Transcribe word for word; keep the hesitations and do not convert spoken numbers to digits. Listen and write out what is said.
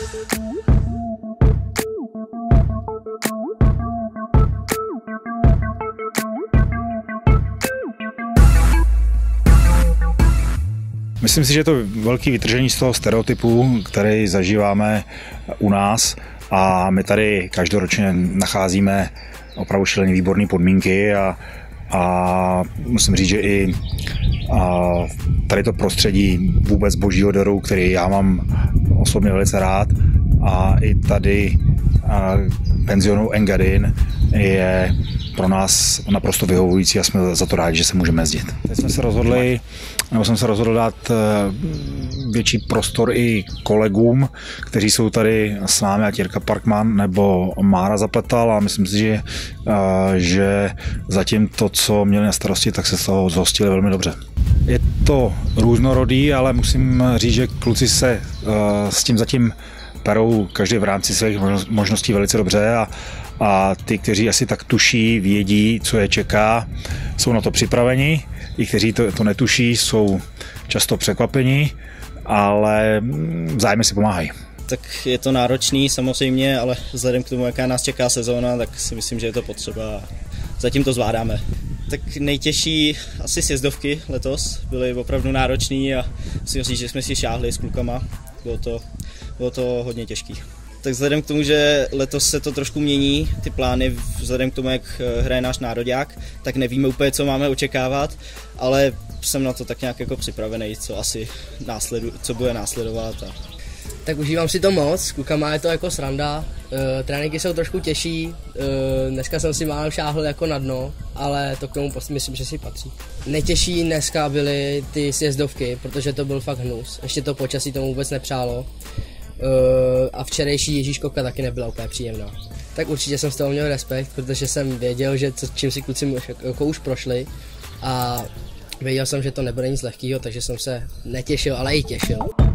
Myslím si, že je to velké vytržení z toho stereotypu, který zažíváme u nás, a my tady každoročně nacházíme opravdu šíleně výborné podmínky a, a musím říct, že i a tady to prostředí vůbec božího daru, který já mám osobně velice rád, a i tady a penzionu Engadin je pro nás naprosto vyhovující a jsme za to rádi, že se můžeme jezdit. Teď jsme se rozhodli, nebo jsem se rozhodl dát větší prostor i kolegům, kteří jsou tady s námi, ať Jirka Parkman nebo Mára Zapletal, a myslím si, že, že zatím to, co měli na starosti, tak se z toho zhostili velmi dobře. Je to různorodý, ale musím říct, že kluci se s tím zatím perou každý v rámci svých možností velice dobře, a, a ty, kteří asi tak tuší, vědí, co je čeká, jsou na to připraveni. I kteří to, to netuší, jsou často překvapení, ale vzájemně si pomáhají. Tak je to náročný samozřejmě, ale vzhledem k tomu, jaká nás čeká sezóna, tak si myslím, že je to potřeba a zatím to zvládáme. Tak nejtěžší asi sjezdovky letos byly opravdu náročný a musím říct, že jsme si šáhli s klukama. Bylo to, bylo to hodně těžký. Tak vzhledem k tomu, že letos se to trošku mění, ty plány, vzhledem k tomu, jak hraje náš nároďák, tak nevíme úplně, co máme očekávat, ale jsem na to tak nějak jako připravený, co asi následu, co bude následovat. A... Tak užívám si to moc, s klukama je to jako sranda, e, tréninky jsou trošku těžší, e, dneska jsem si málem šáhl jako na dno, ale to k tomu myslím, že si patří. Nejtěžší dneska byly ty sjezdovky, protože to byl fakt hnus, ještě to počasí tomu vůbec nepřálo. Uh, a včerejší Ježíškovka taky nebyla úplně příjemná. Tak určitě jsem z toho měl respekt, protože jsem věděl, že co, čím si kluci jako už prošli, a věděl jsem, že to nebude nic lehkého, takže jsem se netěšil, ale i těšil.